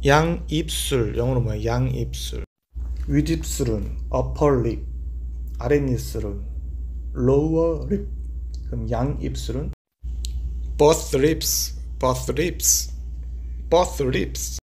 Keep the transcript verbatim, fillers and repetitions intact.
양입술, 영어로 뭐야? 양입술. 윗입술은 upper lip, 아랫입술은 lower lip. 그럼 양입술은 both lips, both lips, both lips.